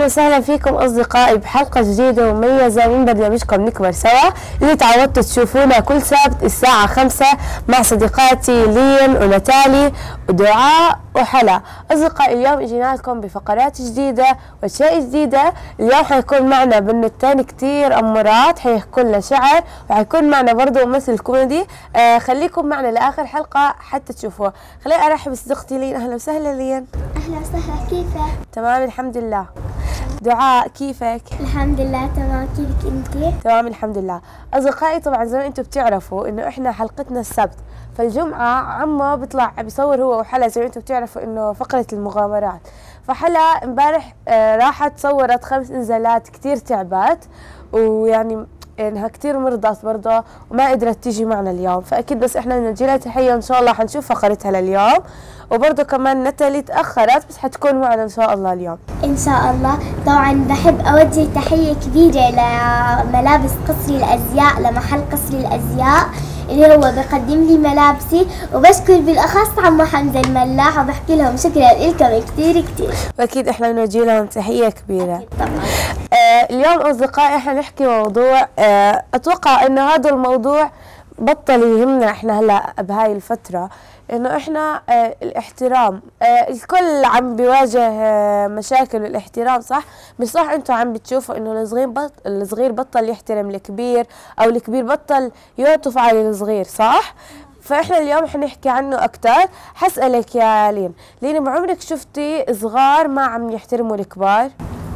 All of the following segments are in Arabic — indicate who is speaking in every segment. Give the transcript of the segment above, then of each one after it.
Speaker 1: وسهلا فيكم أصدقائي بحلقة جديدة ومميزة من برنامجكم نكبر سوا اللي تعودتوا تشوفونا كل سبت الساعة 5 مع صديقاتي لين ونتالي ودعاء وحلا. أصدقائي اليوم اجينا لكم بفقرات جديدة وأشياء جديدة. اليوم حيكون معنا بنوتين كتير أمورات حيحكوا لنا شعر، وحيكون معنا برضو ممثل كوميدي. خليكم معنا لآخر حلقة حتى تشوفوها. خليني أرحب بصديقتي لين. أهلا وسهلا لين.
Speaker 2: أهلا وسهلا، كيفك؟
Speaker 1: تمام الحمد لله. دعاء كيفك؟
Speaker 2: الحمد لله تمام، كيفك انت؟
Speaker 1: تمام الحمد لله. اصدقائي طبعا زي ما انتم بتعرفوا انه احنا حلقتنا السبت، فالجمعه عمو بيطلع بيصور هو وحلا زي ما انتم بتعرفوا انه فقره المغامرات. فحلا امبارح راحت صورت 5 انزالات كثير تعبت، ويعني انها كثير مرضت برضه وما قدرت تيجي معنا اليوم، فاكيد بس احنا بدنا نجيلها تحيه ان شاء الله حنشوف فقرتها لليوم. وبرضه كمان نتالي تاخرت بس حتكون معنا ان شاء الله اليوم
Speaker 2: ان شاء الله. طبعا بحب اوجه تحيه كبيره لملابس قصري الازياء، لمحل قصري الازياء اللي هو بقدم لي ملابسي، وبشكر بالاخص عمو حمزه الملاح وبحكي لهم شكرا لكم كثير كثير.
Speaker 1: واكيد احنا بنوجه لهم تحيه كبيره
Speaker 2: طبعا.
Speaker 1: اليوم اصدقائي احنا نحكي موضوع اتوقع انه هذا الموضوع بطل يهمنا احنا هلا بهاي الفتره، انه احنا الاحترام. الكل عم بيواجه مشاكل الاحترام، صح؟ مش صح انتم عم بتشوفوا انه الصغير بطل يحترم الكبير، او الكبير بطل يعطف على الصغير، صح؟ فاحنا اليوم حنحكي عنه اكثر. حسألك يا لين بعمرك شفتي صغار ما عم يحترموا الكبار؟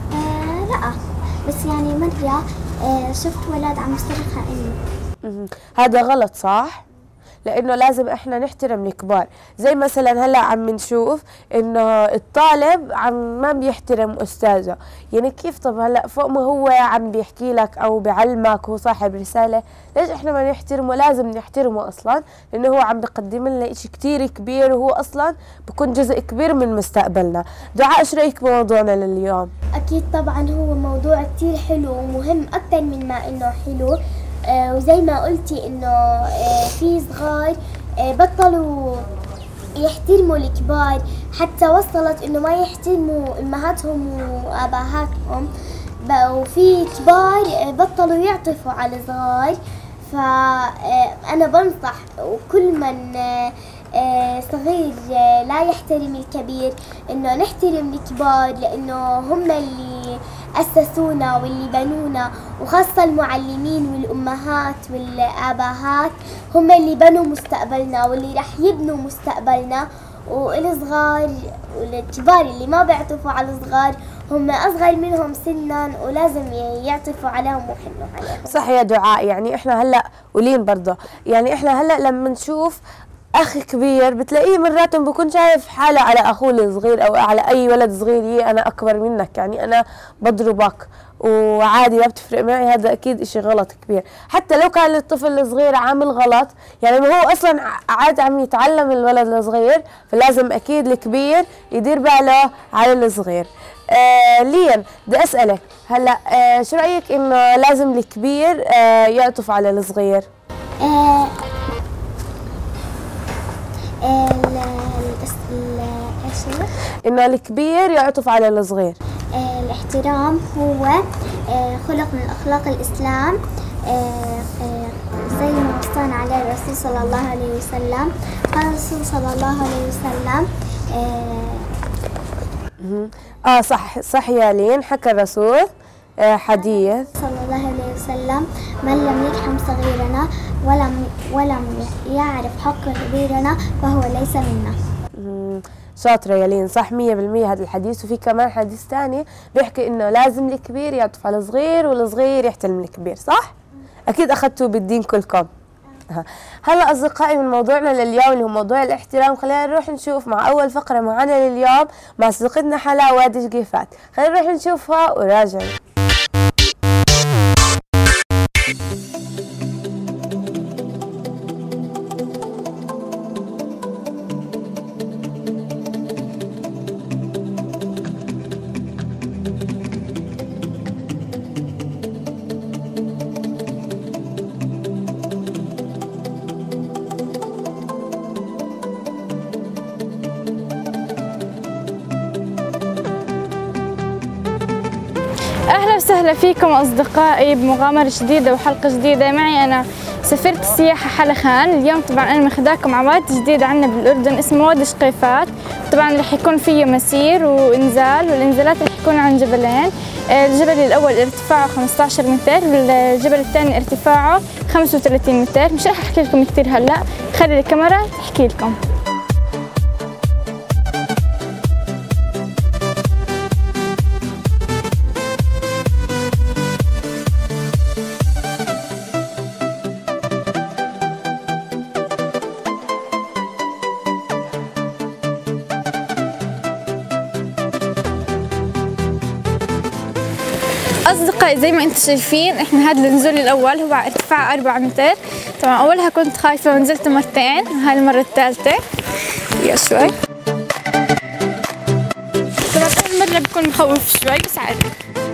Speaker 2: لا، بس يعني مرة شفت ولد عم يصرخ على امي.
Speaker 1: هذا غلط، صح؟ لانه لازم احنا نحترم الكبار. زي مثلا هلا عم نشوف انه الطالب ما بيحترم استاذه، يعني كيف؟ طب هلا فوق ما هو عم بيحكي لك او بيعلمك وهو صاحب رساله، ليش احنا ما نحترمه؟ لازم نحترمه اصلا، لانه هو عم بيقدم لنا شيء كثير كبير، وهو اصلا بكون جزء كبير من مستقبلنا. دعاء ايش رايك بموضوعنا لليوم؟
Speaker 2: اكيد طبعا هو موضوع كثير حلو ومهم اكثر من ما انه حلو. وزي ما قلتي انه في صغار بطلوا يحترموا الكبار، حتى وصلت انه ما يحترموا امهاتهم واباهاتهم، وفي كبار بطلوا يعطفوا على الصغار. فانا بنصح وكل من صغير لا يحترم الكبير انه نحترم الكبار، لانه هم اللي أسسونا واللي بنونا، وخاصة المعلمين والأمهات والآباءات هم اللي بنوا مستقبلنا واللي رح يبنوا مستقبلنا. والصغار والكبار اللي ما بيعطفوا على الصغار هم أصغر منهم سنا، ولازم يعطفوا عليهم ويحنوا عليهم.
Speaker 1: صح يا دعاء. يعني احنا هلا ولين برضه، يعني احنا هلا لما نشوف اخ كبير بتلاقيه مرات بكون شايف حاله على اخوه الصغير او على اي ولد صغير، انا اكبر منك، يعني انا بضربك وعادي ما بتفرق معي. هذا اكيد اشي غلط كبير. حتى لو كان الطفل الصغير عامل غلط، يعني ما هو اصلا عاد عم يتعلم الولد الصغير، فلازم اكيد الكبير يدير باله على الصغير. لين بدي اسالك هلا، شو رايك انه لازم الكبير يعطف على الصغير؟ انه الكبير يعطف على الصغير.
Speaker 2: الاحترام هو خلق من اخلاق الاسلام، زي ما وصانا عليه الرسول صلى الله عليه وسلم. قال الرسول صلى الله عليه وسلم
Speaker 1: صح يا لين، حكى الرسول حديث
Speaker 2: صلى الله عليه وسلم: من لم يرحم صغيرنا ولم يعرف حق كبيرنا فهو ليس منا.
Speaker 1: شاطرة يا لين، صح 100% هذا الحديث. وفي كمان حديث ثاني بيحكي انه لازم الكبير يعطف على الصغير والصغير يحترم الكبير، صح؟ اكيد اخذتوا بالدين كلكم. هلا اصدقائي من موضوعنا لليوم اللي هو موضوع الاحترام، خلينا نروح نشوف مع اول فقرة معنا لليوم مع صديقتنا حلا وادي شقيفات. خلينا نروح نشوفها وراجعين.
Speaker 3: أهلا وسهلا فيكم أصدقائي بمغامرة جديدة وحلقة جديدة. معي أنا سفيرة السياحة حلا خان. اليوم طبعا أنا ماخذاكم على وادي جديد عنا بالأردن اسمه وادي شقيفات. طبعا رح يكون فيه مسير وإنزال، والإنزالات رح يكون عن جبلين. الجبل الأول ارتفاعه 15 متر، والجبل الثاني ارتفاعه 35 متر. مش رح أحكي لكم كثير هلأ، خلي الكاميرا تحكي لكم. أصدقائي زي ما أنتم شايفين إحنا هذا النزول الأول هو على ارتفاع 4 متر. طبعا أولها كنت خايفة ونزلت مرتين، وهاي المرة الثالثة يا شوي. طبعا أول مرة بكون مخوف شوي بس عادي.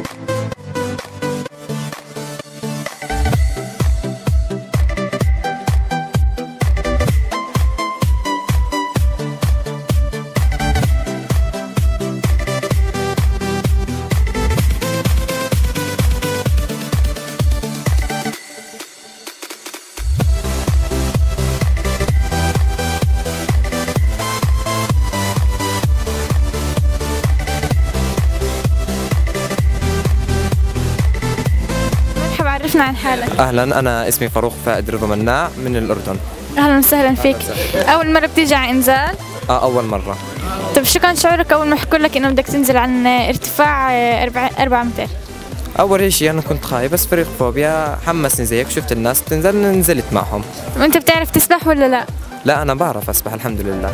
Speaker 3: عرفنا عن حالك.
Speaker 4: اهلا، انا اسمي فاروق فائد رضا مناع من الاردن.
Speaker 3: اهلا وسهلا فيك. اول مره بتيجي على انزال؟
Speaker 4: اول مره.
Speaker 3: طيب شو كان شعورك اول ما حكوا لك انه بدك تنزل عن ارتفاع 4 متر؟
Speaker 4: اول شيء انا كنت خايف، بس فريق فوبيا حمسني زيك، شفت الناس بتنزل نزلت معهم.
Speaker 3: طيب انت بتعرف تسبح ولا لا؟
Speaker 4: لا انا بعرف اسبح الحمد لله.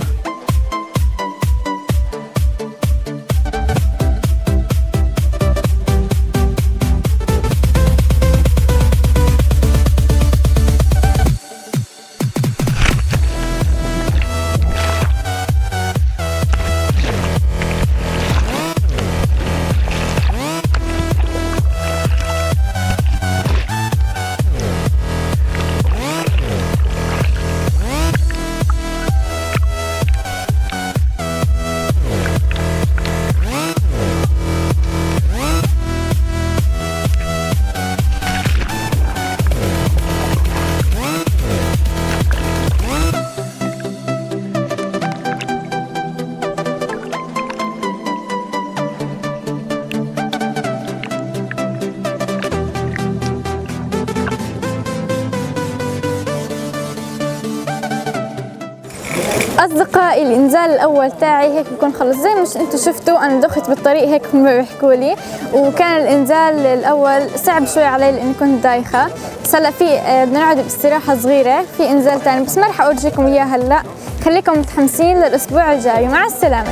Speaker 3: أصدقائي الإنزال الأول تاعي هيك بكون خلص، زي ما أنتم شفتوا أنا دخت بالطريق هيك هم بيحكوا لي، وكان الإنزال الأول صعب شوي علي لأني كنت دايخة. بس هلا في بدنا نقعد باستراحة صغيرة، في إنزال ثاني بس ما رح أورجيكم إياه هلا، خليكم متحمسين للأسبوع الجاي. مع السلامة.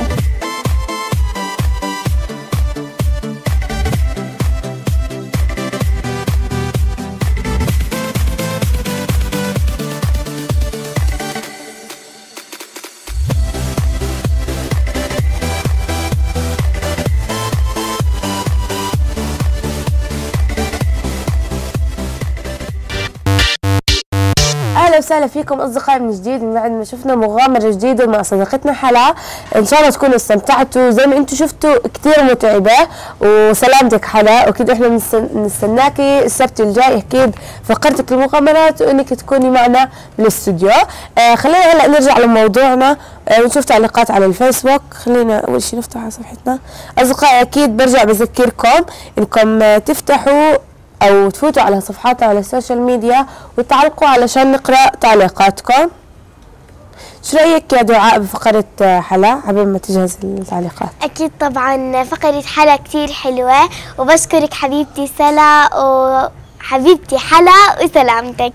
Speaker 1: اهلا وسهلا فيكم اصدقائي من جديد، من بعد ما شفنا مغامره جديده مع صديقتنا حلا. ان شاء الله تكونوا استمتعتوا زي ما انتم شفتوا، كثير متعبه. وسلامتك حلا، واكيد احنا بنستناكي السبت الجاي اكيد فقرتك المغامرات، وانك تكوني معنا بالاستوديو. خلينا هلا نرجع لموضوعنا ونشوف تعليقات على الفيسبوك. خلينا اول شيء نفتح على صفحتنا. اصدقائي اكيد برجع بذكركم انكم تفتحوا او تفوتوا على صفحاتنا على السوشيال ميديا وتعلقوا علشان نقرا تعليقاتكم. شو رايك يا دعاء بفقره حلا قبل ما تجهز التعليقات؟
Speaker 2: أكيد طبعا فقرة حلا كتير حلوة، وبشكرك حبيبتي سلا وحبيبتي حلا وسلامتك.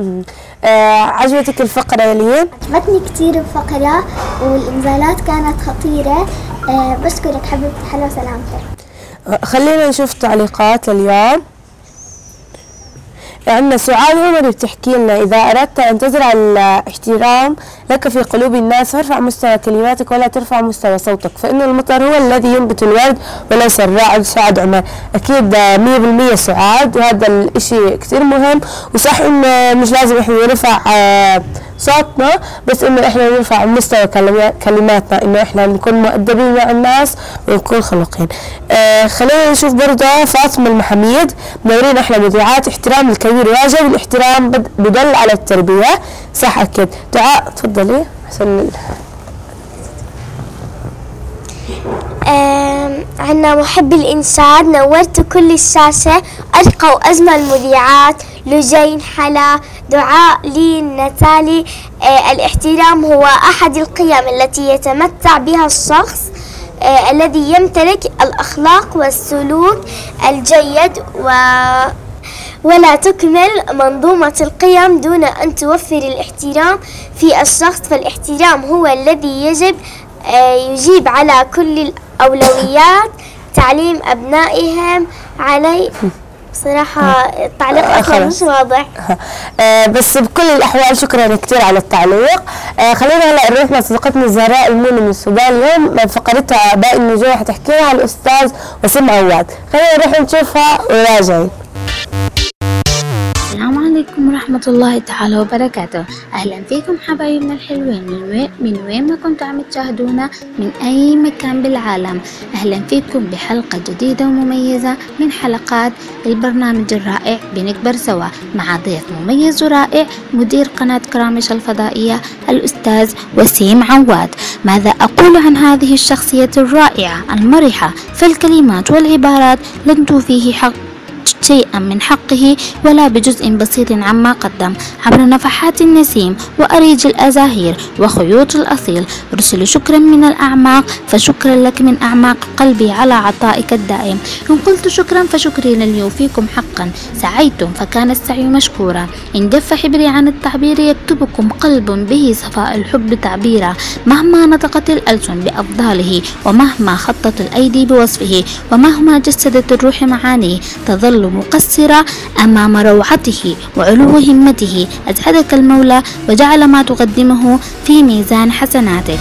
Speaker 1: عجبتك الفقره يا لين؟
Speaker 2: عجبتني كتير الفقرة والإنزالات كانت خطيرة. بشكرك حبيبتي حلا وسلامتك.
Speaker 1: خلينا نشوف تعليقات اليوم. عندنا سعاد عمر بتحكي لنا: إذا أردت أن تزرع الاحترام لك في قلوب الناس فارفع مستوى كلماتك ولا ترفع مستوى صوتك، فإن المطر هو الذي ينبت الورد وليس الراعي. سعاد عمر. أكيد 100% سعاد، وهذا الإشي كتير مهم. وصح إنه مش لازم إحنا نرفع صوتنا، بس إنه إحنا نرفع مستوى كلماتنا، إنه إحنا نكون مؤدبين مع الناس ونكون خلقين. خلينا نشوف برضه فاطمة المحميد منورين أحلى مذيعات. احترام الكبير واجب، الاحترام بدل على التربية. صح أكيد. دعاء تفضلي حسن.
Speaker 2: عنا محب الإنسان، نورت كل الشاشة، أرقى وأجمل مذيعات، لجين، حلا، دعاء، لين، نتالي. الاحترام هو أحد القيم التي يتمتع بها الشخص الذي يمتلك الأخلاق والسلوك الجيد، ولا تكمل منظومة القيم دون أن توفر الاحترام في الشخص. فالاحترام هو الذي يجيب على كل الأولويات، تعليم أبنائهم عليه. بصراحة التعليق أصلا مش واضح.
Speaker 1: بس بكل الأحوال شكرا كثير على التعليق. خلينا هلا نروح مع صديقتنا زهراء الموني من السودان. اليوم فقرتها باقي النجوم حتحكي لها الأستاذ وسيم عواد. خلينا نروح نشوفها وراجعين.
Speaker 5: السلام عليكم ورحمة الله تعالى وبركاته. أهلا فيكم حبايبنا الحلوين من وين ما كنتوا عم تشاهدونا من أي مكان بالعالم. أهلا فيكم بحلقة جديدة ومميزة من حلقات البرنامج الرائع بنكبر سوا، مع ضيف مميز ورائع مدير قناة كرامش الفضائية الأستاذ وسيم عواد. ماذا أقول عن هذه الشخصية الرائعة المرحة؟ فالكلمات والعبارات لن توفيه حق شيئا من حقه ولا بجزء بسيط عما قدم. عبر نفحات النسيم وأريج الأزاهير وخيوط الأصيل أرسل شكرا من الأعماق، فشكرا لك من أعماق قلبي على عطائك الدائم. إن قلت شكرا فشكري لن يوفيكم حقا. سعيتم فكان السعي مشكورا. إن جف حبري عن التعبير يكتبكم قلب به صفاء الحب تعبيرا. مهما نطقت الألسن بأفضاله، ومهما خطت الأيدي بوصفه، ومهما جسدت الروح معانيه، تظل مقصرة أمام روعته وعلو همته. أسعدك المولى وجعل ما تقدمه في ميزان حسناتك.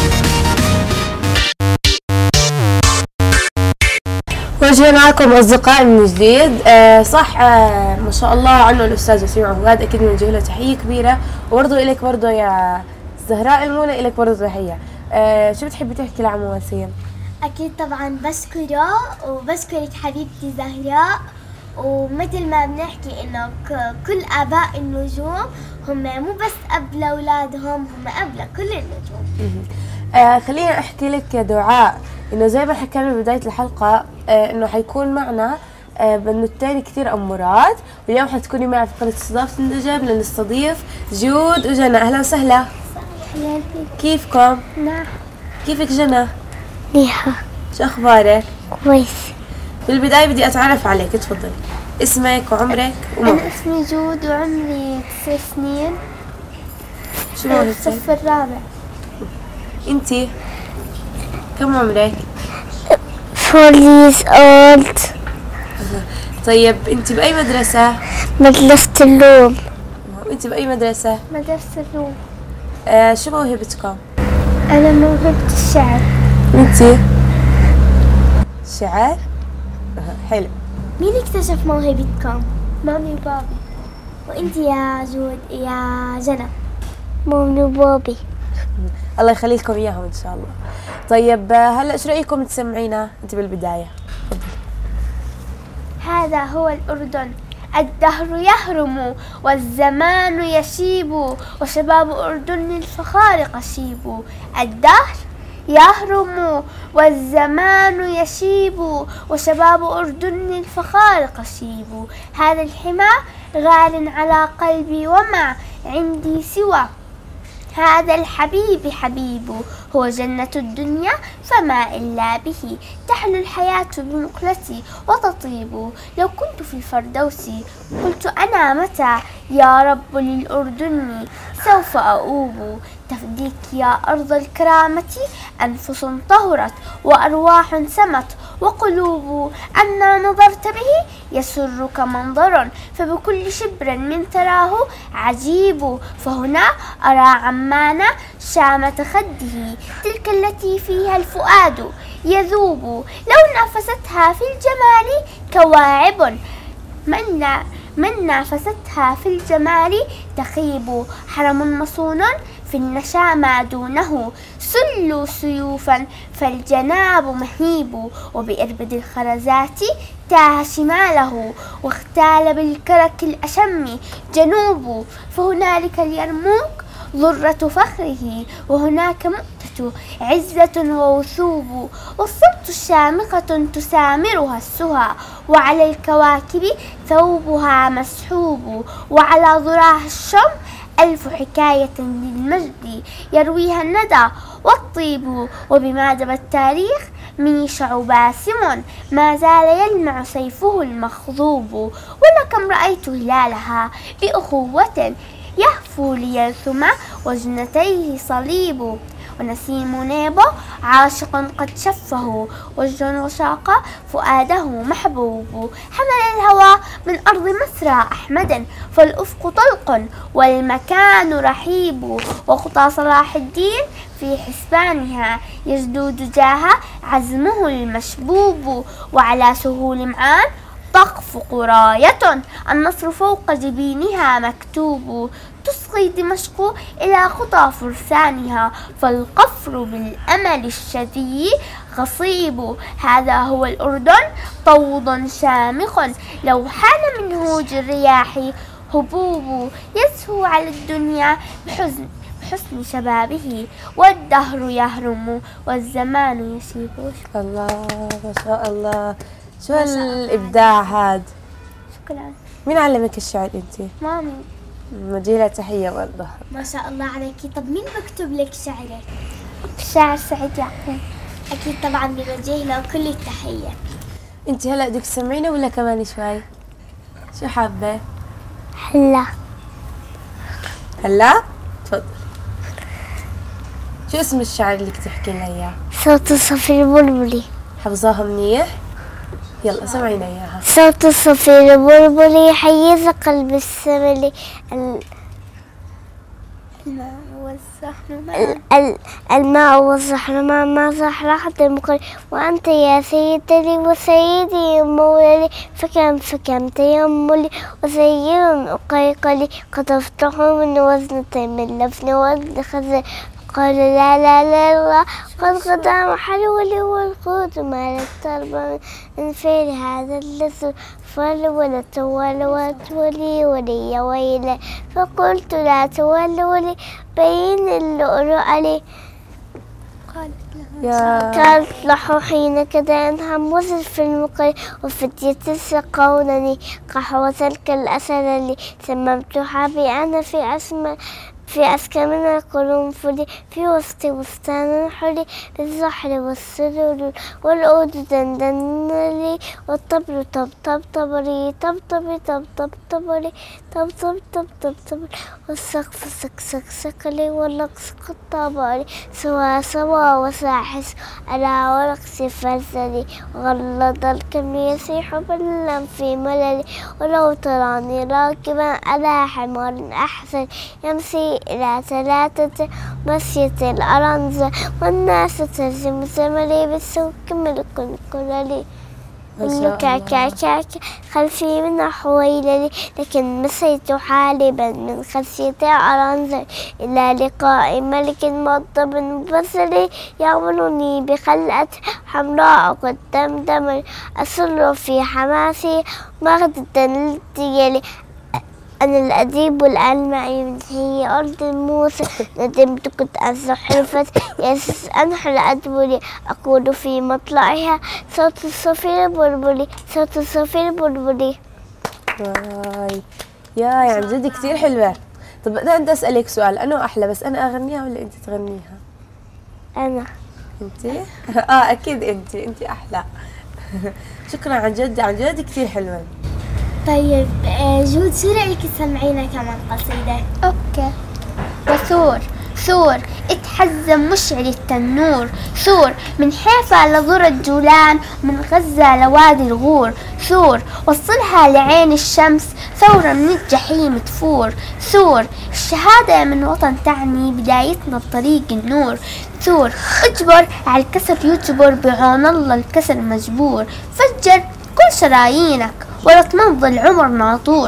Speaker 1: ورجعنا معكم أصدقائي من جديد. صح، ما شاء الله عنه الأستاذ وسيم عواد، أكيد بنوجه له تحية كبيرة. وبرضه إليك برضه يا زهراء المونة، إليك برضه تحية. شو بتحبي تحكي لعمو وسيم؟
Speaker 2: أكيد طبعا بشكره وبشكرك حبيبتي زهراء. ومثل ما بنحكي إنه كل آباء النجوم هم مو بس أب لأولادهم، هم أب لكل النجوم.
Speaker 1: خلينا أحكي لك يا دعاء إنه زي ما حكينا ببداية الحلقة إنه حيكون معنا بنوتين كثير أمورات، واليوم حتكوني معي في فقرة استضافة النجم لنستضيف جود وجنى. أهلا وسهلا. كيفكم؟
Speaker 2: نعم.
Speaker 1: كيفك جنى؟
Speaker 2: منيحة.
Speaker 1: شو أخبارك؟
Speaker 2: كويس.
Speaker 1: بالبداية بدي أتعرف عليك، تفضلي اسمك وعمرك وموهبتك.
Speaker 2: أنا اسمي جود وعمري 9 سنين.
Speaker 1: شو موهبتك؟
Speaker 2: الصف الرابع.
Speaker 1: انتي كم عمرك؟
Speaker 2: 4 years old.
Speaker 1: طيب انتي بأي مدرسة؟
Speaker 2: مدرسة اللوم.
Speaker 1: انتي بأي مدرسة؟
Speaker 2: مدرسة اللوم.
Speaker 1: شو موهبتكم؟
Speaker 2: أنا موهبة الشعر.
Speaker 1: انتي؟ شعر؟ حلو.
Speaker 2: مين اكتشف موهبتكم؟ مامي وبابي. وانت يا جود يا جنى؟ مامي وبابي.
Speaker 1: الله يخلي لكم اياهم ان شاء الله. طيب هلا ايش رايكم تسمعينا انت بالبدايه؟
Speaker 2: هذا هو الأردن، الدهر يهرم والزمان يشيب، وشباب أردن الفخار قشيب. الدهر يهرم والزمان يشيب، وشباب أردن الفخار قشيب. هذا الحمى غال على قلبي وما عندي سوى هذا الحبيب حبيب، هو جنة الدنيا فما إلا به تحلو الحياة بمقلتي وتطيب. لو كنت في الفردوس قلت أنا متى يا رب للأردن سوف أؤوب. تفديك يا أرض الكرامة أنفس طهرت وأرواح سمت وقلوب أن نظرت به يسرك منظر، فبكل شبر من تراه عجيب، فهنا أرى عمان شامة خده تلك التي فيها الفؤاد يذوب، لو نافستها في الجمال كواعب، من نافستها في الجمال تخيب، حرم مصون في النشا ما دونه، سلوا سيوفا فالجناب مهيب، وبإربد الخرزات تاه شماله، واختال بالكرك الأشم جنوب، فهنالك اليرموك ذرة فخره، وهناك مؤتة عزة ووثوب، والصبط الشامخة تسامرها السهى، وعلى الكواكب ثوبها مسحوب، وعلى ذراها الشم ألف حكاية للمجد يرويها الندى والطيب، وبمادب التاريخ ميشع باسم ما زال يلمع سيفه المخضوب، ولكم رأيت هلالها بأخوة يهفو ليلثم وجنتيه صليب، ونسيم نيبو عاشق قد شفه، وجه وشاق فؤاده محبوب، حمل الهوى من أرض مسرى أحمدا، فالأفق طلق والمكان رحيب، وخطى صلاح الدين في حسبانها يجدو دجاها عزمه المشبوب، وعلى سهول معان تخفق راية النصر فوق جبينها مكتوب، تصغي دمشق إلى خطى فرسانها، فالقفر بالأمل الشديد غصيب، هذا هو الأردن طوض شامخ لو حان من هوج الرياح هبوب، يزهو على الدنيا بحسن شبابه، والدهر يهرم والزمان يشيب.
Speaker 1: الله ما شاء الله، شو هالإبداع هاد.
Speaker 2: شكرا.
Speaker 1: مين علمك الشعر انتي؟
Speaker 2: مامي.
Speaker 1: مديلة تحية برضه.
Speaker 2: ما شاء الله عليكي. طب مين بكتب لك شعرك؟ الشاعر سعيد يعقوب. أكيد طبعا بوجه له كل التحية.
Speaker 1: انتي هلا بدك تسمعينا ولا كمان شوي؟ شو حابة؟
Speaker 2: هلا.
Speaker 1: هلا؟ تفضل. شو اسم الشعر اللي تحكي لنا اياه؟
Speaker 2: صوت الصفير البلبلي.
Speaker 1: حافظاها منيح؟ يلا سمعينا اياها.
Speaker 2: صوت الصفير البلبلي حيز قلب السملي، الماء والصحن ما صحراحة المقل، وأنت يا سيدتي وسيدي مولي، فكم تيملي وسير أقيقلي، قد افتحوا من وزنتي من لفن وزن خزر، قال لا لا لا لا قد قدام حلولي والقوت ما للتربة من فعل هذا اللسر، فالولد تولي ولي ويلي، فقلت لا تولي بين اللؤلؤ علي. قالت له حين كذا انهم وزر في المقر، وفتية سقونني قحوة كالأسد اللي سممتها بأنا في أسكى من القرنفل، في وسط بستان حلي بالزحل والسرور، والعود دندن لي، والطبل طبطبري طبطبي طبطبري طبطبري، والسقف سقسق لي، والرقص قطبري سوا وساحس على ورقص فزلي، وغلظ الكم يسيح بلا في مللي، ولو تراني راكبا على حمار أحسن يمسي إلى 3 مسية الأرنزة، والناس ترجم زملي بالسوق ملك كللي، كاكا خلفي من حويللي، لكن مسيت حالبا من خشية أرنزة إلى لقاء ملك مضب بصري، يعملني بخلعة حمراء قد دمدم، أسر في حماسي مغدة للتيالي، أنا الأديب الألمعي من هي أرض موسى، ندمت كنت أزحرفت ياسس أنحل أدبري، أقول في مطلعها صوت الصفير البلبلي صوت الصفير البلبلي.
Speaker 1: واي يا عن جد كثير حلوة. طب أنا بدي أسألك سؤال، أنا أحلى بس أنا أغنيها ولا أنت تغنيها؟
Speaker 2: أنا.
Speaker 1: أنت؟ أكيد أنت أحلى. شكرا عن جد كثير حلوة.
Speaker 2: طيب جود شو رأيك تسمعينا كمان قصيدة؟ أوكي. وثور ثور اتحزم مشعل التنور. ثور من حيفا لذرة جولان، من غزة لوادي الغور. ثور وصلها لعين الشمس، ثورة من الجحيم تفور. ثور الشهادة من وطن تعني بدايتنا بطريق النور. ثور اجبر على الكسر يجبر، بعون الله الكسر مجبور. فجر كل شرايينك ولا تمضي العمر ناطور.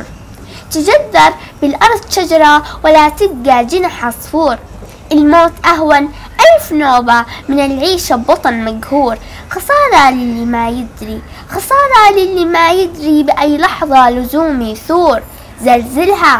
Speaker 2: تجذر بالأرض شجرة ولا تبقى جنح عصفور. الموت أهون 1000 نوبة من العيشة بوطن مقهور. خسارة للي ما يدري، خسارة للي ما يدري بأي لحظة لزومي ثور. زلزلها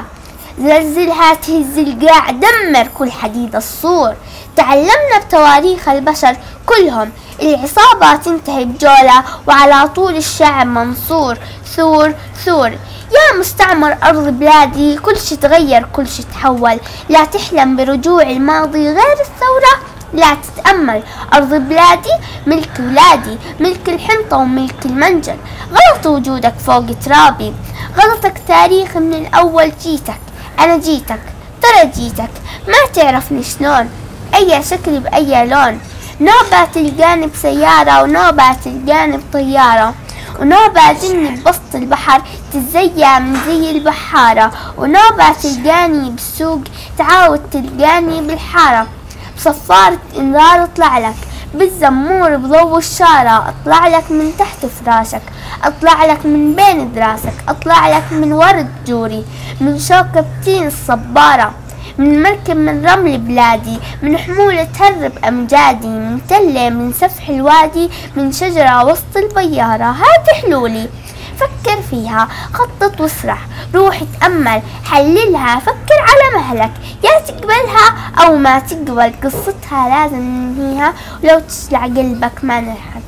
Speaker 2: زلزلها تهز القاع، دمر كل حديد الصور. تعلمنا بتواريخ البشر كلهم، العصابة تنتهي بجولة وعلى طول الشعب منصور. ثور ثور يا مستعمر أرض بلادي، كل شي تغير كل شي تحول. لا تحلم برجوع الماضي غير الثورة، لا تتأمل أرض بلادي ملك ولادي، ملك الحنطة وملك المنجل. غلط وجودك فوق ترابي، غلطك تاريخ من الأول. جيتك أنا جيتك، ترى جيتك ما تعرفني شلون، أي شكل بأي لون. نوبة تلقاني بسيارة ونوبة تلقاني بطيارة، ونوبة جني بوسط البحر تتزيا من زي البحارة. ونوبة تلقاني بالسوق تعاود تلقاني بالحارة. بصفارة انذار اطلع لك، بالزمور بضو الشارة. اطلع لك من تحت فراشك، اطلع لك من بين دراسك، اطلع لك من ورد جوري، من شوكة تين الصبارة، من مركب من رمل بلادي، من حمولة تهرب أمجادي، من تلة من سفح الوادي، من شجرة وسط البيارة. هذه حلولي فكر فيها، خطط واسرح، روح تأمل حللها، فكر على مهلك، يا تقبلها أو ما تقبل قصتها لازم ننهيها، ولو تشلع قلبك ما نلحق.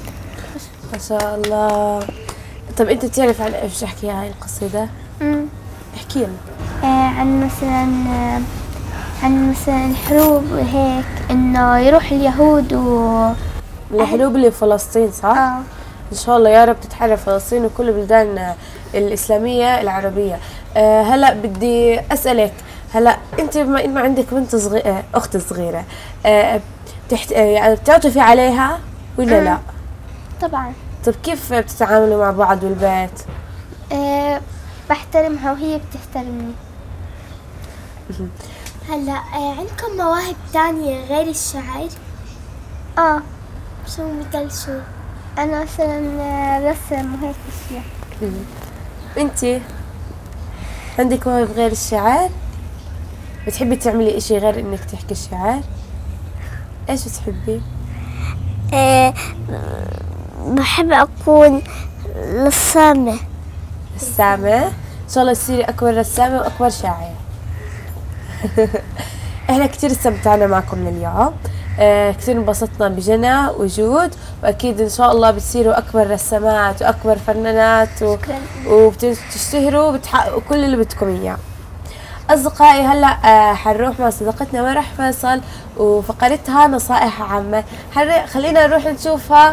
Speaker 1: ما شاء الله. طب انت بتعرف عن ايش احكي هاي القصيدة؟ احكي لنا.
Speaker 2: عن مثلا الحروب وهيك، انه يروح اليهود
Speaker 1: الحروب اللي في فلسطين صح؟ ان شاء الله يا رب تتحرر فلسطين وكل البلدان الاسلاميه العربيه. هلا بدي اسالك، هلا انت بما انه عندك بنت صغيره، اخت صغيره، يعني بتعطفي عليها ولا لا؟
Speaker 2: طبعا.
Speaker 1: طب كيف بتتعاملوا مع بعض بالبيت؟
Speaker 2: بحترمها وهي بتحترمني. هلا عندكم مواهب تانية غير الشعر؟ شو مثل شو؟ أنا مثلا رسم وهيك أشياء.
Speaker 1: انتي عندك مواهب غير الشعر؟ بتحبي تعملي اشي غير انك تحكي الشعر؟ ايش بتحبي؟
Speaker 2: بحب أكون رسامة.
Speaker 1: رسامة؟ ان شاء الله تصيري اكبر رسامة واكبر شاعرة. احنا كتير استمتعنا معكم اليوم، كثير انبسطنا بجنى وجود، واكيد ان شاء الله بتصيروا اكبر رسامات واكبر فنانات وبتشتهروا وبتحققوا كل اللي بدكم اياه. اصدقائي هلا حنروح مع صديقتنا مرح فيصل وفقرتها نصائح عامة. خلينا نروح نشوفها.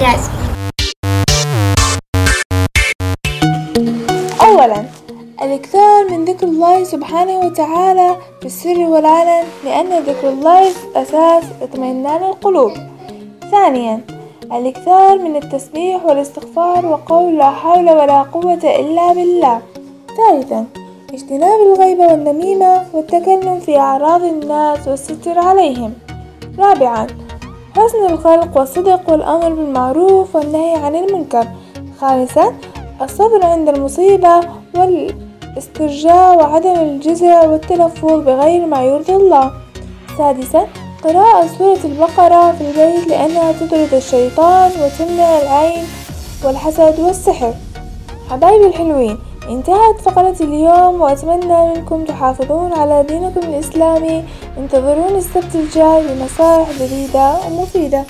Speaker 6: اولا الاكثار من ذكر الله سبحانه وتعالى في السر والعلن، لأن ذكر الله أساس اطمئنان القلوب. ثانيا الاكثار من التسبيح والاستغفار وقول لا حول ولا قوة إلا بالله. ثالثا اجتناب الغيبة والنميمة والتكلم في أعراض الناس والستر عليهم. رابعا حسن الخلق والصدق والأمر بالمعروف والنهي عن المنكر. خامسا الصبر عند المصيبة والاسترجاع وعدم الجزع والتلفظ بغير ما يرضي الله. سادسا قراءة سورة البقرة في البيت لأنها تطرد الشيطان وتمنع العين والحسد والسحر. حبايبي الحلوين، انتهت فقرة اليوم وأتمنى منكم تحافظون على دينكم الإسلامي. انتظروني السبت الجاي بنصائح جديدة ومفيدة.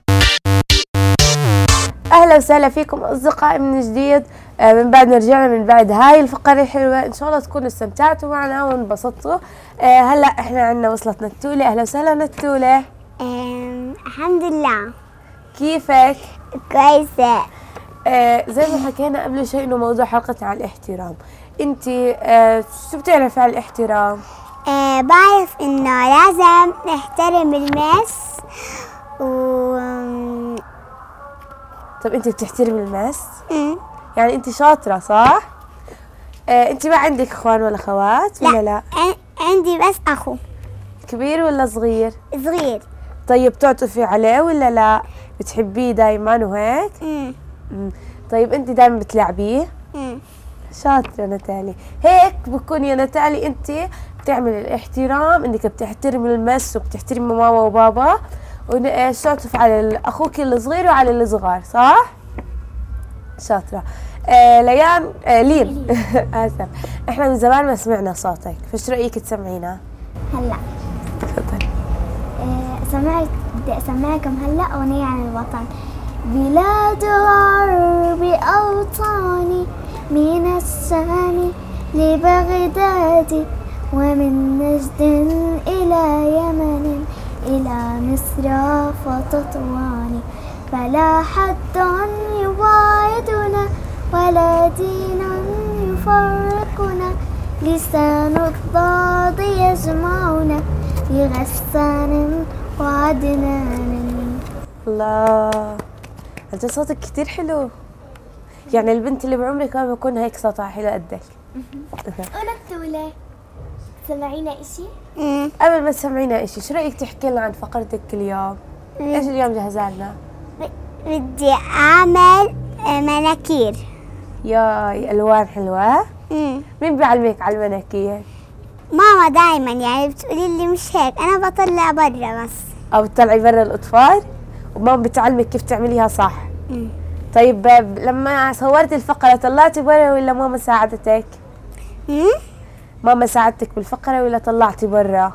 Speaker 1: اهلا وسهلا فيكم اصدقائي من جديد، من بعد ما رجعنا من بعد هاي الفقرة الحلوة. ان شاء الله تكونوا استمتعتوا معنا وانبسطتوا. هلا احنا عنا وصلت نتولة. اهلا وسهلا نتولة.
Speaker 2: الحمد لله.
Speaker 1: كيفك؟
Speaker 2: كويسة.
Speaker 1: زي ما حكينا قبل شيء انه موضوع حلقتنا عن الاحترام. انتي شو بتعرفي عن الاحترام؟
Speaker 7: بعرف إنه لازم نحترم المس
Speaker 1: طب انت بتحترمي المس؟ يعني انت شاطرة صح؟ انت ما عندك اخوان ولا خوات ولا لا؟
Speaker 7: عندي بس أخو
Speaker 1: كبير ولا صغير؟
Speaker 7: صغير.
Speaker 1: طيب بتعطفي عليه ولا لا؟ بتحبيه دايما وهيك؟ طيب انت دايما بتلعبيه؟ شاطرة نتالي. هيك بكون يا نتالي انت بتعملي الاحترام، انك بتحترمي المس وبتحترمي ماما وبابا، وشاطف على اخوك الصغير وعلى الصغار، صح؟ شاطرة. ليان لين اسف، احنا من زمان ما سمعنا صوتك، فايش رايك تسمعينا؟
Speaker 7: هلا
Speaker 1: تفضل.
Speaker 7: بدي أسمعكم هلا أغنية عن الوطن. بلاد غرب أوطاني من الشام لبغداد ومن نجد إلى يمن إلى مصر فتطواني، فلا حد يباعدنا ولا دين يفرقنا، لسان الضاد يجمعنا بغسان وعدنان.
Speaker 1: الله، انت صوتك كتير حلو. يعني البنت اللي بعمرك ما بكون هيك صوتها حلو قدك.
Speaker 2: ونكتولة سمعينا إشي؟
Speaker 1: قبل ما تسمعينا إشي، شو رأيك تحكي لنا عن فقرتك اليوم؟ إيش اليوم جهزها لنا؟
Speaker 7: بدي أعمل مناكير.
Speaker 1: ياي ألوان حلوة؟ مين بيعلمك على المناكير؟
Speaker 7: ماما دايما يعني بتقولي لي مش هيك، أنا بطلع برا بس.
Speaker 1: أو بتطلعي برا الأطفال؟ وماما بتعلمك كيف تعمليها صح؟ طيب لما صورت الفقرة طلعتي برا ولا ماما ساعدتك؟ ماما ساعدتك بالفقرة ولا طلعتي برا؟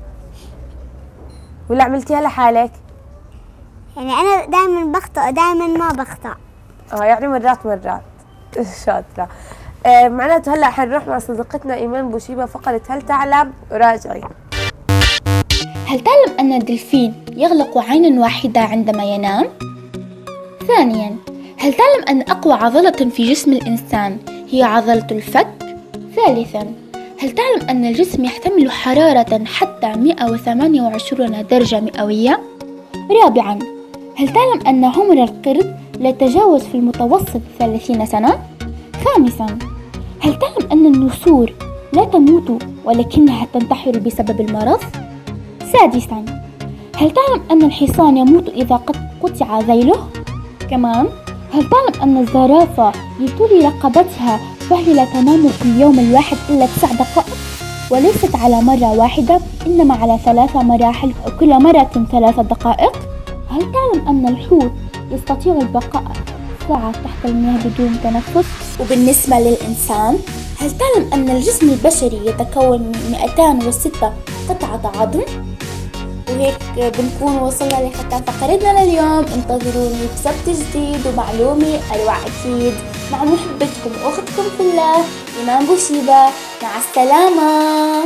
Speaker 1: ولا عملتيها لحالك؟
Speaker 7: يعني أنا دايما بخطأ ودايما ما بخطأ.
Speaker 1: يعني مرات شاطرة. معناته هلا حنروح مع صديقتنا إيمان بوشيبة فقرة هل تعلم؟ وراجعي.
Speaker 5: هل تعلم أن الدلفين يغلق عينا واحدة عندما ينام؟ ثانياً، هل تعلم أن أقوى عضلة في جسم الإنسان هي عضلة الفك؟ ثالثاً، هل تعلم أن الجسم يحتمل حرارة حتى 128 درجة مئوية؟ رابعاً، هل تعلم أن عمر القرد لا يتجاوز في المتوسط 30 سنة؟ خامساً، هل تعلم أن النسور لا تموت ولكنها تنتحر بسبب المرض؟ سادساً، هل تعلم أن الحصان يموت إذا قطع ذيله؟ كمان، هل تعلم أن الزرافة لطول رقبتها فهي لا تنام في اليوم الواحد إلا 9 دقائق، وليست على مرة واحدة إنما على 3 مراحل وكل مرة 3 دقائق؟ هل تعلم أن الحوت يستطيع البقاء ساعة تحت المياه بدون تنفس؟ وبالنسبة للإنسان، هل تعلم أن الجسم البشري يتكون من 206 قطعة عظم؟ وهيك بنكون وصلنا لختام فقرتنا لليوم. انتظروني بسبت جديد ومعلومة أروع أكيد مع محبتكم وأختكم في الله إيمان بوشيبة. مع السلامة.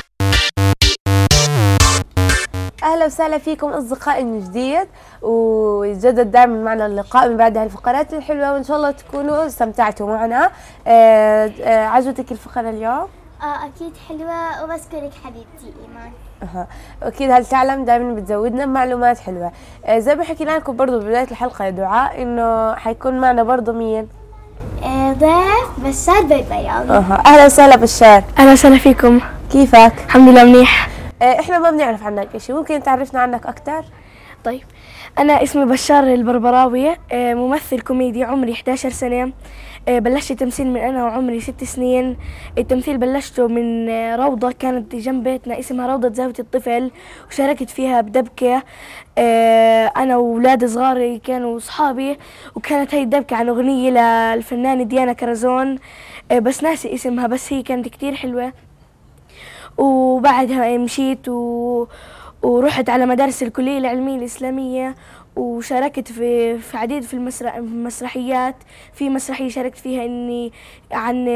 Speaker 1: أهلا وسهلا فيكم أصدقائي من جديد، ويتجدد دائما معنا اللقاء من بعد هالفقرات الحلوة، وإن شاء الله تكونوا استمتعتوا معنا. عجبتك الفقرة اليوم؟
Speaker 2: أكيد حلوة، وبشكرك حبيبتي إيمان.
Speaker 1: أكيد هل تعلم دائما بتزودنا بمعلومات حلوة. زي ما حكينا لكم برضو ببداية الحلقة يا دعاء إنه حيكون معنا برضو مين؟
Speaker 2: ضيف بشار بيبياوي.
Speaker 1: أهلا وسهلا بشار.
Speaker 8: أهلا وسهلا فيكم.
Speaker 1: كيفك؟
Speaker 8: الحمد لله منيح.
Speaker 1: إحنا ما بنعرف عنك إشي، ممكن تعرفنا عنك أكتر؟
Speaker 8: طيب، أنا اسمي بشار البربراوي، ممثل كوميدي، عمري 11 سنة. بلشت تمثيل من أنا وعمري 6 سنين. التمثيل بلشته من روضة كانت جنب بيتنا اسمها روضة زاوية الطفل، وشاركت فيها بدبكة أنا وولاد صغاري كانوا صحابي، وكانت هاي الدبكة عن أغنية للفنانة ديانا كرزون، بس ناسي اسمها، بس هي كانت كتير حلوة. وبعدها مشيت ورحت على مدارس الكلية العلمية الإسلامية، وشاركت في عديد في المسرحيات. في مسرحية شاركت فيها إني عن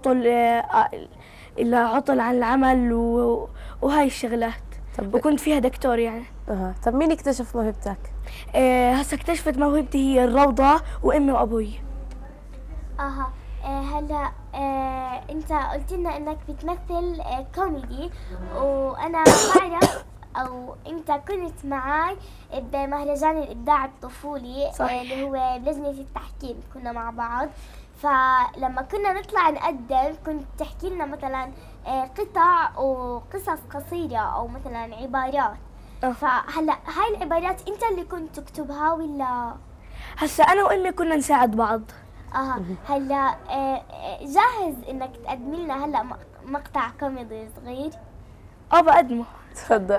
Speaker 8: العطل عن العمل وهاي الشغلات، وكنت فيها دكتور يعني.
Speaker 1: طب مين اكتشف موهبتك؟
Speaker 8: هسه اكتشفت موهبتي هي الروضة وأمي وأبوي.
Speaker 2: هلا انت قلت لنا انك بتمثل كوميدي، وانا بعرف او انت كنت معي بمهرجان الابداع الطفولي اللي هو بلجنة التحكيم، كنا مع بعض. فلما كنا نطلع نقدم كنت تحكي لنا مثلا قطع وقصص قصيرة او مثلا عبارات. فهلا هاي العبارات انت اللي كنت تكتبها ولا؟
Speaker 8: هسا انا وامي كنا نساعد بعض.
Speaker 2: هلا جاهز انك تقدم لنا هلا مقطع كوميدي صغير؟
Speaker 8: بقدمه.
Speaker 1: تفضل.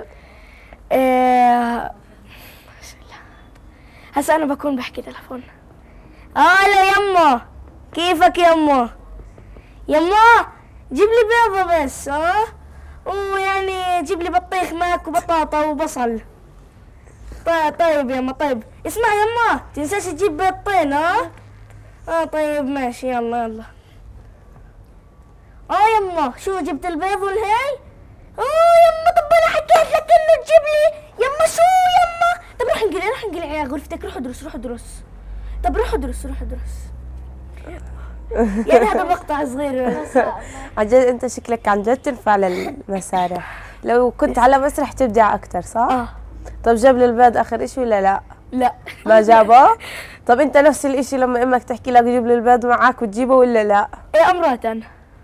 Speaker 8: هسا انا بكون بحكي تلفون. هلا يما، كيفك يما؟ يما جيب لي بيضة بس، ويعني جيب لي بطيخ معك وبطاطا وبصل. طيب يما، طيب اسمع يما، تنساش تجيب بيضتين. طيب ماشي، يلا. يما شو جبت البيض والهي؟ يما طب انا حكيت لك انه تجيب لي. يما شو يما؟ طب روح انقلع على غرفتك، روح ادرس. طب روح ادرس. يعني هذا مقطع صغير.
Speaker 1: عن جد انت شكلك عن جد تنفع للمسارح، لو كنت على مسرح تبدع اكثر صح؟ طب جاب لي البيض اخر اشي ولا لا؟
Speaker 8: لا
Speaker 1: ما جابه؟ طب انت نفس الاشي لما امك تحكي لك جيب لي البيض معك وتجيبه ولا لا؟
Speaker 8: امرة.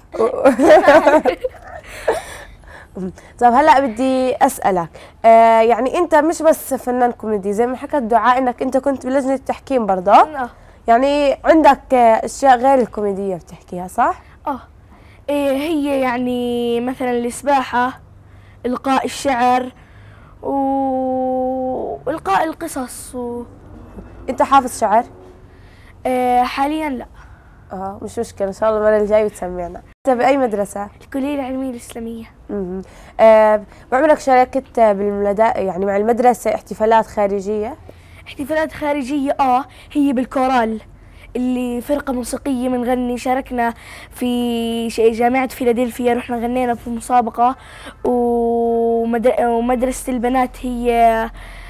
Speaker 1: طب هلا بدي اسالك، يعني انت مش بس فنان كوميدي زي ما حكت دعاء انك انت كنت بلجنه التحكيم برضه؟ يعني عندك اشياء غير الكوميديه بتحكيها صح؟
Speaker 8: هي يعني مثلا السباحه، القاء الشعر، والقاء القصص
Speaker 1: انت حافظ شعر؟
Speaker 8: حاليا لا.
Speaker 1: مش مشكله، ان شاء الله المره الجايه تسمعنا. انت باي مدرسه؟
Speaker 8: الكليه العلميه الاسلاميه.
Speaker 1: بعمرك شاركت يعني مع المدرسه احتفالات خارجيه؟
Speaker 8: احتفالات خارجيه هي بالكورال اللي فرقة موسيقية بنغني. شاركنا في جامعة فيلادلفيا، رحنا غنينا في مسابقة. ومدرسة البنات هي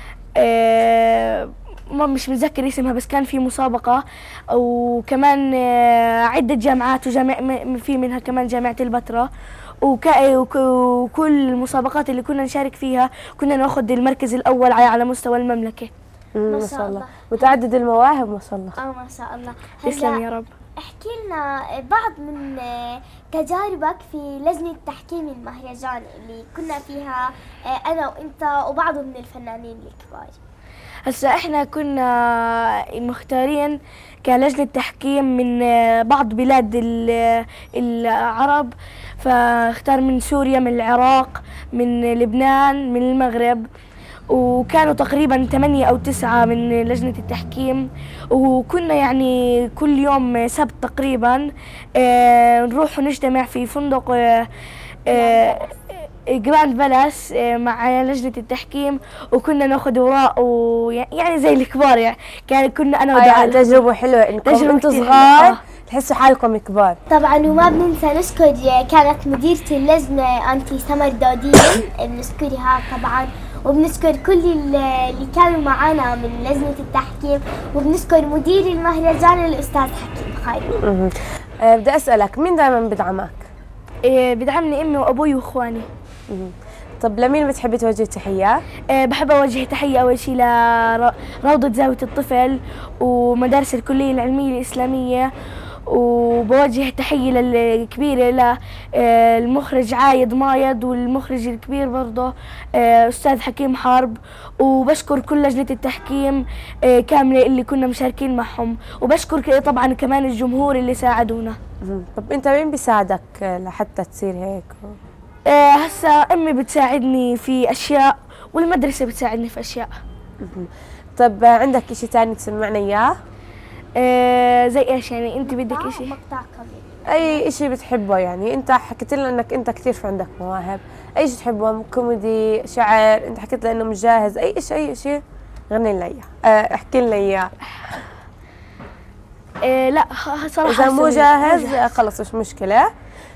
Speaker 8: ما مش متذكر اسمها، بس كان في مسابقة. وكمان عدة جامعات في منها كمان جامعة البتراء. وكل المسابقات اللي كنا نشارك فيها كنا ناخذ المركز الأول على مستوى المملكة.
Speaker 1: ما شاء الله، متعدد المواهب ما شاء الله.
Speaker 2: ما شاء الله.
Speaker 8: تسلم يا رب.
Speaker 2: احكي لنا بعض من تجاربك في لجنة تحكيم المهرجان اللي كنا فيها أنا وأنت وبعض من الفنانين الكبار.
Speaker 8: هسا احنا كنا مختارين كلجنة تحكيم من بعض بلاد العرب، فاختار من سوريا، من العراق، من لبنان، من المغرب. وكانوا تقريبا 8 أو 9 من لجنة التحكيم. وكنا يعني كل يوم سبت تقريبا نروح ونجتمع في فندق جراند بالاس مع لجنة التحكيم، وكنا ناخذ اوراق ويعني زي الكبار. يعني كنا انا ودعاء.
Speaker 1: تجربة حلوة انكم انتم صغار تحسوا حالكم كبار.
Speaker 2: طبعا وما بننسى نشكر كانت مديرة اللجنة انتي سمر دودين، بنشكرها طبعا. وبنشكر كل اللي كانوا معنا من لجنة التحكيم، وبنشكر مدير المهرجان الأستاذ حكيم خالد.
Speaker 1: بدي أسألك، مين دائما بدعمك؟
Speaker 8: بدعمني أمي وأبوي وإخواني.
Speaker 1: طب لمين بتحبي توجهي تحية؟
Speaker 8: بحب أوجه تحية أول شيء لروضة زاوية الطفل ومدارس الكلية العلمية الإسلامية. وبوجه تحية الكبيرة للمخرج عايد مايد، والمخرج الكبير برضه أستاذ حكيم حرب. وبشكر كل لجنة التحكيم كاملة اللي كنا مشاركين معهم. وبشكر طبعا كمان الجمهور اللي ساعدونا.
Speaker 1: طب أنت مين بيساعدك لحتى تصير هيك؟
Speaker 8: هسا أمي بتساعدني في أشياء، والمدرسة بتساعدني في أشياء.
Speaker 1: طب عندك إشي تاني تسمعنا إياه؟
Speaker 8: زي ايش يعني؟ انت بدك اشي؟
Speaker 2: مقطع كوميدي.
Speaker 1: اي اشي بتحبه يعني. انت حكيت لنا انك انت كثير في عندك مواهب، اي شيء تحبه؟ كوميدي، شعر، انت حكيت لنا انه مش جاهز. اي شيء غني لنا اياه، احكي لنا اياه.
Speaker 8: لا صراحه
Speaker 1: اذا مو جاهز خلص مش مشكله.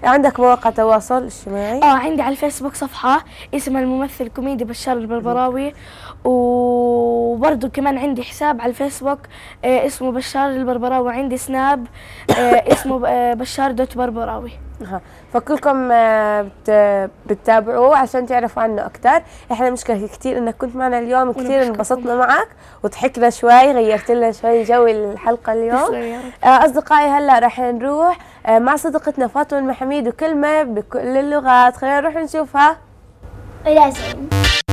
Speaker 1: عندك مواقع تواصل اجتماعي؟
Speaker 8: عندي على الفيسبوك صفحة اسمها الممثل الكوميدي بشار البربراوي، وبرضه كمان عندي حساب على الفيسبوك اسمه بشار البربراوي، وعندي سناب اسمه بشار دوت بربراوي.
Speaker 1: فكلكم بتتابعوه عشان تعرفوا عنه أكتر. إحنا مشكلة كتير إنك كنت معنا اليوم، كتير انبسطنا معك وضحكنا شوي، غيرت لنا شوي جو الحلقة اليوم. أصدقائي هلا رح نروح مع صديقتنا فاطمة المحميد وكلمة بكل اللغات، خلينا نروح نشوفها.
Speaker 2: لازم.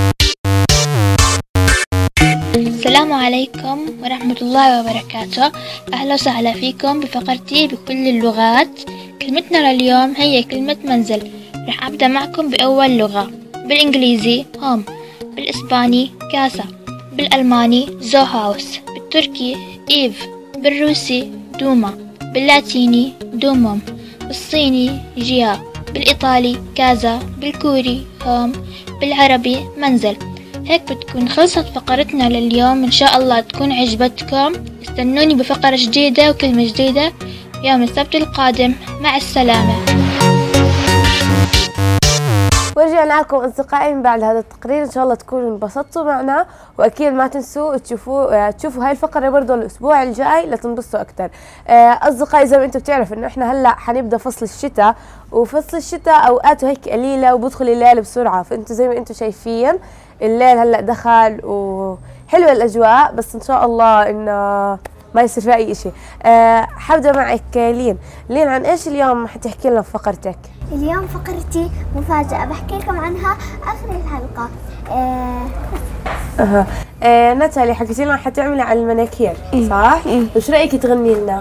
Speaker 9: السلام عليكم ورحمة الله وبركاته. أهلا وسهلا فيكم بفقرتي بكل اللغات. كلمتنا لليوم هي كلمة منزل. رح أبدأ معكم بأول لغة. بالإنجليزي هوم، بالإسباني كاسا، بالألماني زو هاوس، بالتركي إيف، بالروسي دوما، باللاتيني دوموم، بالصيني جيا، بالإيطالي كازا، بالكوري هوم، بالعربي منزل. هيك بتكون خلصت فقرتنا لليوم، إن شاء الله تكون عجبتكم. استنوني بفقرة جديدة وكلمة جديدة يوم السبت القادم. مع السلامة.
Speaker 1: ورجعنا لكم أصدقائي من بعد هذا التقرير، إن شاء الله تكونوا انبسطتوا معنا، وأكيد ما تنسوا تشوفوا هاي الفقرة برضو الأسبوع الجاي لتنبسطوا أكتر. أصدقائي زي ما أنتم بتعرفوا إنه إحنا هلا حنبدأ فصل الشتاء، وفصل الشتاء أوقاته هيك قليلة وبدخل الليل بسرعة، فأنتم زي ما أنتم شايفين الليل هلا دخل وحلوة الأجواء، بس إن شاء الله إنه ما يصير في أي شيء. حبدأ معك لين عن إيش اليوم حتحكي لنا في فقرتك؟
Speaker 2: اليوم فقرتي مفاجأة بحكي لكم عنها آخر الحلقة.
Speaker 1: ناتالي حكيتي لنا حتعملي على المناكير صح؟ وش رأيك تغني لنا؟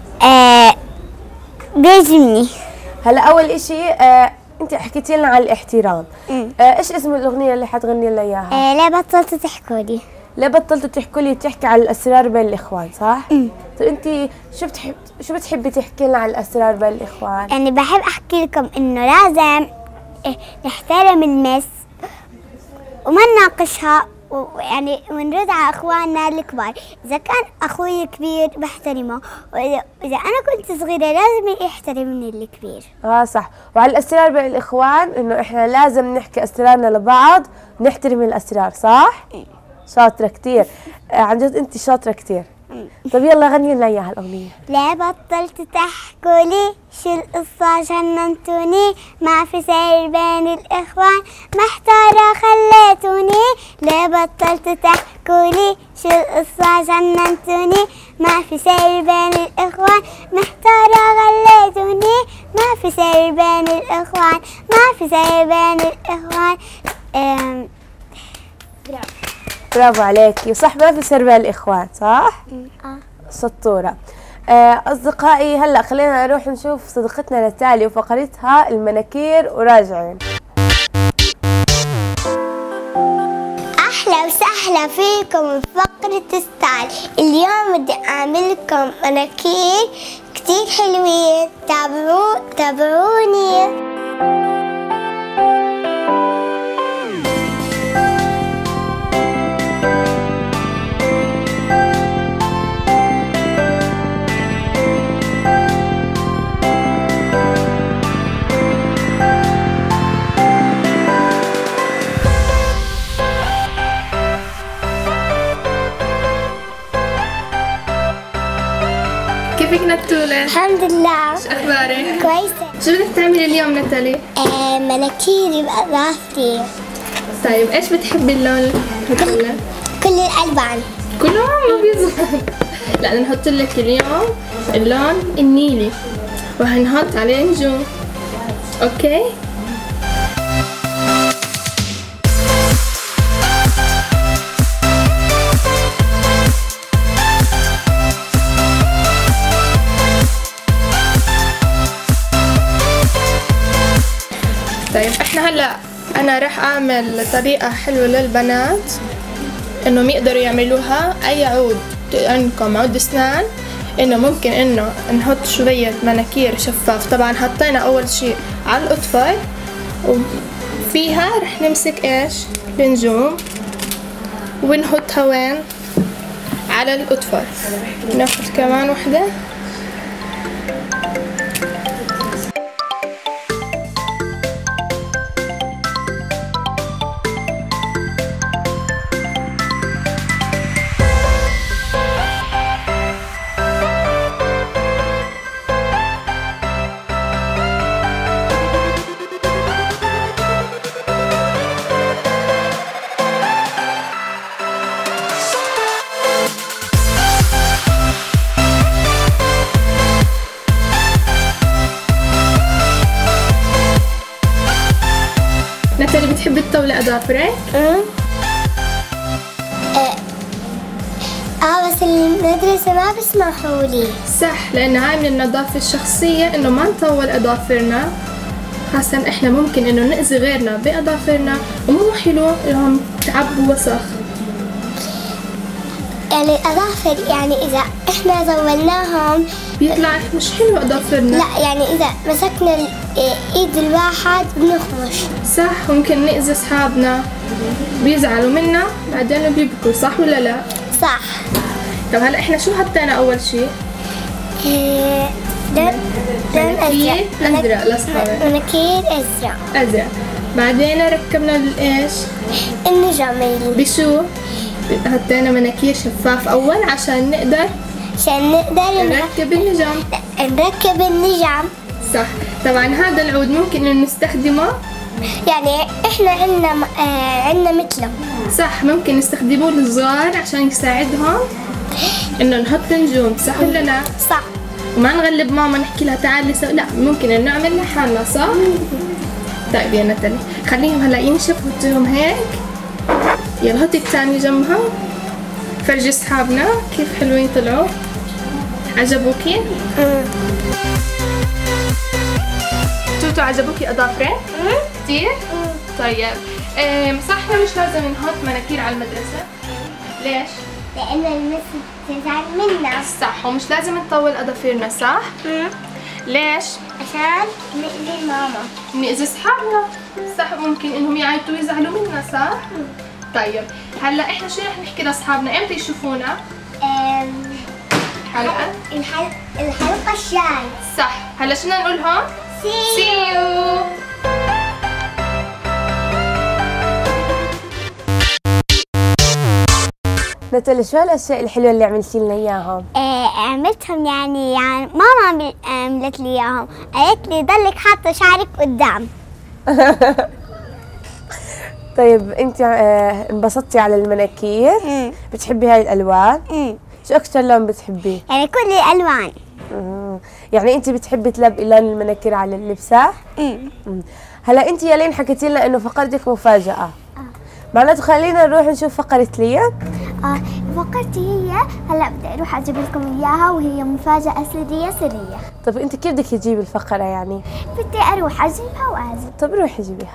Speaker 7: بيعجبني.
Speaker 1: هلا أول إشي أنت حكيتي لنا على الاحترام. إيش اسم الأغنية اللي حتغني لنا إياها؟
Speaker 7: لا بطلتوا تحكوا لي.
Speaker 1: لا بطلتوا تحكوا لي، بتحكي على الأسرار بين الإخوان صح؟ طيب أنت شو بتحبي تحكي لنا على الأسرار بين الإخوان؟
Speaker 7: يعني بحب أحكي لكم إنه لازم نحترم المس وما نناقشها، ويعني ونرد على اخواننا الكبار. اذا كان اخوي كبير بحترمه، واذا انا كنت صغيره لازم يحترمني الكبير.
Speaker 1: صح. وعلى الاسرار بين الاخوان انه احنا لازم نحكي اسرارنا لبعض، نحترم الاسرار صح؟ شاطره كثير، عن جد انت شاطره كثير. طيب يلا غني لنا اياها الاغنيه.
Speaker 7: لا بطلت تحكوا لي شو القصة جننتوني، ما في سير بين الإخوان محتارة خليتوني. لا بطلت تحكوا لي شو القصة جننتوني، ما في سير بين الإخوان محتارة خليتوني. ما في سير بين الإخوان، ما في سير بين الإخوان.
Speaker 1: برافو عليكي، صح ما في سير بين الإخوان صح؟ شطورة. أصدقائي هلأ خلينا نروح نشوف صديقتنا ناتالي وفقرتها المناكير وراجعين.
Speaker 7: أهلا وسهلا فيكم بفقرة ستايل. اليوم بدي أعمل لكم مناكير كتير حلوين، تابعوني.
Speaker 3: كيفك نتولة؟
Speaker 7: الحمد لله.
Speaker 3: شو أخبارك؟
Speaker 7: كويسة.
Speaker 3: شو بدك تعملي اليوم ناتالي؟
Speaker 7: مناكيري بأظافري.
Speaker 3: طيب إيش بتحبي اللون ناتالي؟
Speaker 7: كل الألوان.
Speaker 3: كلهم ما بيزبط. لا نحط لك اليوم اللون النيلي وهنحط عليه نجوم. أوكي؟ طيب احنا هلا انا راح اعمل طريقة حلوة للبنات انهم يقدروا يعملوها. اي عود عندكم عود اسنان، انه ممكن انه نحط شوية مناكير شفاف. طبعا حطينا اول شيء على الاطفال، وفيها رح نمسك ايش النجوم ونحطها وين على الاطفال. ناخد كمان وحدة. هل بتحبي تطولي أظافرك؟
Speaker 2: بس المدرسة ما بيسمحوا لي.
Speaker 3: صح، لأن هاي من النظافة الشخصية إنه ما نطول أظافرنا، خاصة إحنا ممكن إنه نأذي غيرنا بأظافرنا ومو حلو إنهم تعبوا وسخ.
Speaker 2: يعني الأظافر يعني إذا إحنا زولناهم
Speaker 3: بيطلع مش حلو أظافرنا.
Speaker 2: لا يعني إذا مسكنا إيد الواحد بنخمش.
Speaker 3: صح، ممكن نأذي أصحابنا بيزعلوا منا بعدين بيبكوا، صح ولا لا؟
Speaker 2: صح.
Speaker 3: طب هلا إحنا شو حطينا أول شيء؟ مناكير أزرق للأصحاب.
Speaker 2: مناكير أزرق.
Speaker 3: أزرق. بعدين ركبنا الإيش؟
Speaker 2: النجم.
Speaker 3: بشو؟ حطينا مناكير شفاف أول عشان نقدر نركب النجم.
Speaker 2: نركب النجم.
Speaker 3: صح. طبعا هذا العود ممكن إنه نستخدمه،
Speaker 2: يعني إحنا عندنا مثله.
Speaker 3: صح، ممكن نستخدموه للصغار عشان يساعدهم إنه نحط نجوم، صح ولا لا؟
Speaker 2: صح.
Speaker 3: وما نغلب ماما نحكي لها تعالي لا، ممكن إنه نعمل لحالنا، صح؟ طيب يا نتالي خليهم هلا ينشفوا وتهم هيك. يلا هاتي الثاني جنبها. فرجي اصحابنا كيف حلوين طلعوا. عجبوكي؟ توتو عجبوكي اظافرك؟ كثير؟ طيب صح احنا مش لازم نحط مناكير على المدرسة. ليش؟
Speaker 2: لأن المس تزعل منا.
Speaker 3: صح، ومش لازم نطول اظافرنا، صح؟ ليش؟
Speaker 2: عشان نأذي ماما.
Speaker 3: نأذي اصحابنا. صح، ممكن انهم يعيطوا ويزعلوا منا، صح؟ طيب هلا احنا شو رح نحكي لاصحابنا امتى يشوفونا؟
Speaker 2: الحلقة الجاي.
Speaker 3: صح، هلا شو بدنا نقول هون؟ See you.
Speaker 1: نتالي شو الاشياء الحلوه اللي عملتي لنا اياهم؟
Speaker 7: عملتهم يعني ماما عملت لي اياهم، قالت لي ضلك حاطه شعرك قدام.
Speaker 1: طيب انت انبسطتي على المناكير؟ بتحبي هاي الالوان؟ شو اكثر لون بتحبيه؟
Speaker 7: يعني كل الالوان.
Speaker 1: يعني انت بتحبي تلبقي لون المناكير على اللبسة؟ هلا انت يا لين حكيتي لنا انه فقرتك مفاجأة. معناته خلينا نروح نشوف فقرة ليا.
Speaker 7: فقرتي هي هلا بدي اروح اجيب لكم اياها، وهي مفاجأة سرية.
Speaker 1: طب انت كيف بدك تجيبي الفقرة يعني؟
Speaker 7: بدي اروح اجيبها واجي.
Speaker 1: طب روحي جيبيها.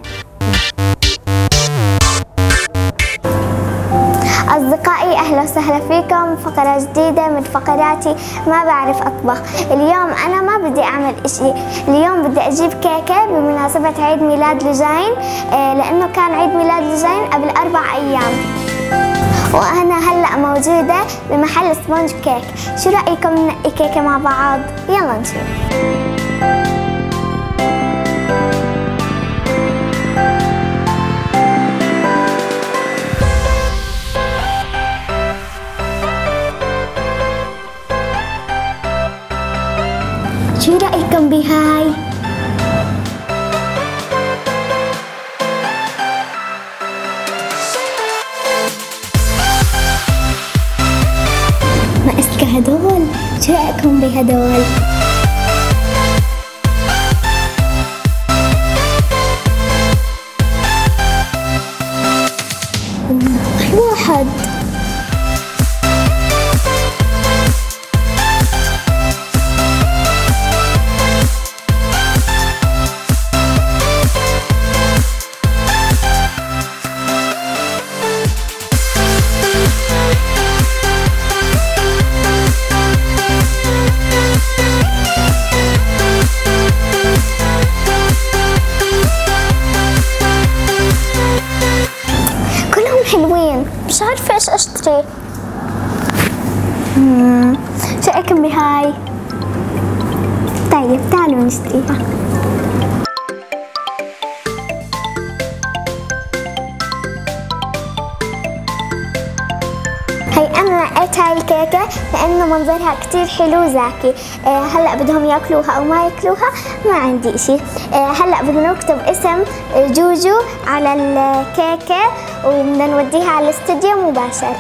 Speaker 7: أصدقائي أهلا وسهلا فيكم فقرة جديدة من فقراتي ما بعرف أطبخ. اليوم أنا ما بدي أعمل إشي، اليوم بدي أجيب كيكة بمناسبة عيد ميلاد لجين، لأنه كان عيد ميلاد لجين قبل 4 أيام، وأنا هلأ موجودة بمحل سبونج كيك. شو رأيكم ننقي كيكة مع بعض؟ يلا نشوف. شو رأيكم بهاي؟ ناقصك هدول، شو رأيكم بهدول؟ واحد. مش عارفة ايش اشتري. شو رايكم بهاي؟ طيب تعالوا نشتريها. هي انا نقيت هاي الكيكة لانه منظرها كتير حلو وزاكي. هلا بدهم ياكلوها او ما ياكلوها ما عندي اشي. هلا بدنا نكتب اسم جوجو على الكيكة وبدنا نوديها على الاستوديو مباشر.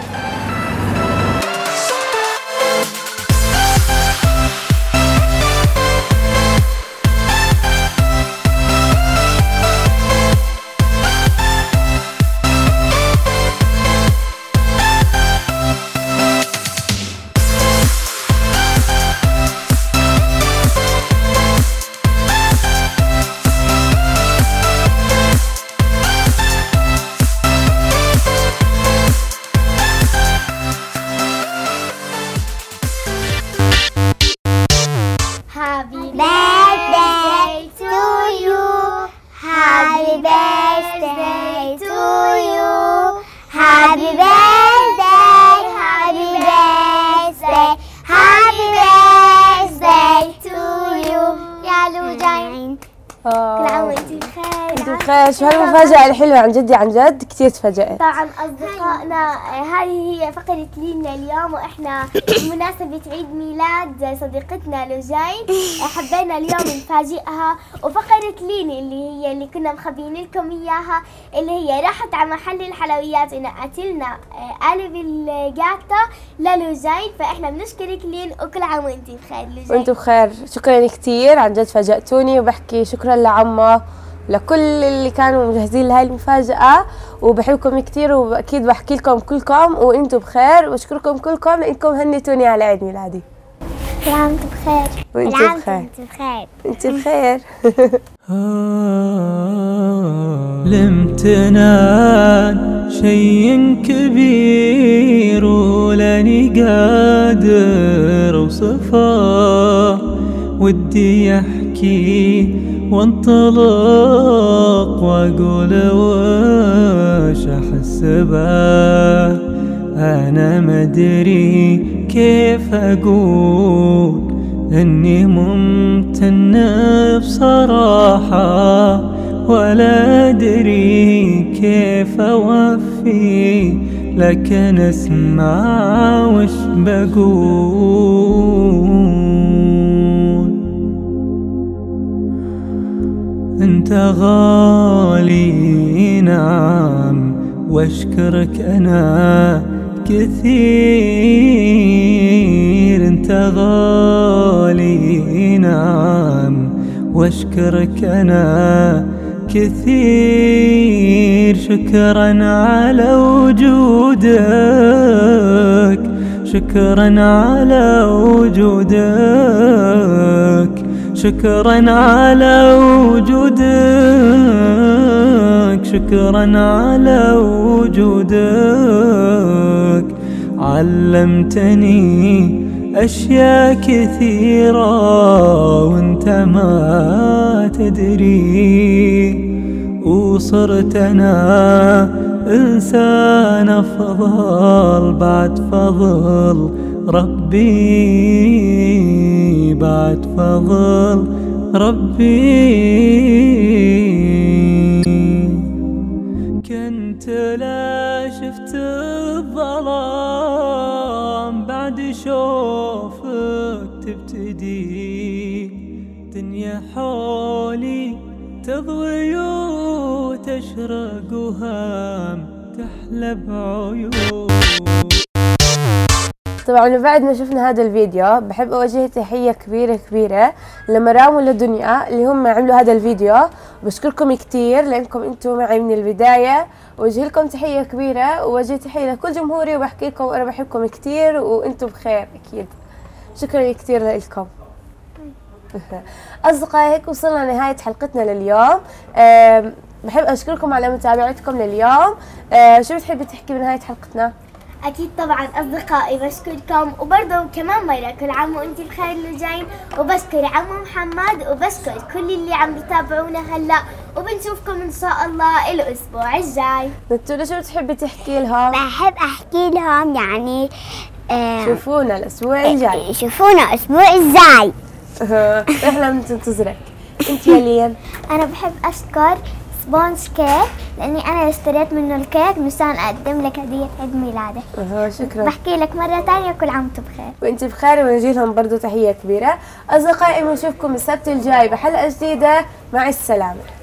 Speaker 1: بخير. شو هالمفاجأة الحلوة عن جدي، عن جد كثير تفاجأت.
Speaker 2: طبعا أصدقائنا هذه هي فقرة لينا اليوم، وإحنا بمناسبة عيد ميلاد صديقتنا لوجين حبينا اليوم نفاجئها. وفقرة ليني اللي كنا مخبيين لكم إياها، اللي هي راحت على محل الحلويات ونقت لنا قالب الجاتو للوجين. فإحنا بنشكرك لين، وكل عام وأنتي بخير لوجين.
Speaker 1: وأنتوا بخير، شكرا كثير عن جد فاجأتوني. وبحكي شكرا لعمه لكل اللي كانوا مجهزين لهاي المفاجأة، وبحبكم كثير، وأكيد بحكي لكم كلكم وأنتوا بخير، وأشكركم كلكم لأنكم هنيتوني على عيد ميلادي.
Speaker 2: كل عام وأنتم بخير.
Speaker 1: وأنتوا بخير. أنتوا بخير.
Speaker 10: الامتنان شي كبير ولاني قادر اوصفه، ودي احكي وانطلق واقول وش احس به، انا مدري كيف اقول اني ممتن بصراحة، ولا ادري كيف اوفي، لكن اسمع وش بقول. انت غالي نعم، واشكرك انا كثير. انت غالي نعم، واشكرك انا كثير. شكرا على وجودك، شكرا على وجودك، شكرا على وجودك، شكرا على وجودك. علمتني أشياء كثيرة وانت ما تدري، وصرت أنا إنسان أفضل بعد فضل ربي، بعد فضل ربي. كنت لا شفت الظلام بعد شوفك تبتدي، دنيا حولي تضوي وتشرق وهام تحلى بعيون.
Speaker 1: طبعا بعد ما شفنا هذا الفيديو بحب اوجه تحيه كبيره لمرام ولدنيا اللي هم عملوا هذا الفيديو. بشكركم كثير لانكم انتم معي من البدايه، وجه لكم تحيه كبيره، ووجه تحيه لكل جمهوري، وبحكي لكم انا بحبكم كثير وانتم بخير اكيد. شكرا كثير لكم. اصدقائي هيك وصلنا لنهايه حلقتنا لليوم. بحب اشكركم على متابعتكم لليوم. شو بتحبي تحكي بنهايه حلقتنا؟
Speaker 2: أكيد طبعا أصدقائي بشكركم، وبرضه كمان مرة كل عام وأنتي بخير لوجين، وبشكر عمو محمد، وبشكر كل اللي عم بيتابعونا هلا، وبنشوفكم إن شاء الله الأسبوع الجاي.
Speaker 1: نتولى شو بتحبي تحكي لهم؟
Speaker 7: بحب أحكي لهم يعني
Speaker 1: شوفونا الأسبوع الجاي.
Speaker 7: شوفونا الأسبوع الجاي.
Speaker 1: إحنا بننتظرك. أنت يا لين؟
Speaker 2: أنا بحب أشكر سبونج كيك لاني انا اشتريت منه الكيك مشان اقدم لك هديه عيد ميلادك.
Speaker 1: شكرا.
Speaker 2: بحكي لك مره ثانيه كل عام وانتم بخير.
Speaker 1: وانت بخير، ونجي لهم برضه تحيه كبيره. اصدقائي بنشوفكم السبت الجاي بحلقه جديده، مع السلامه.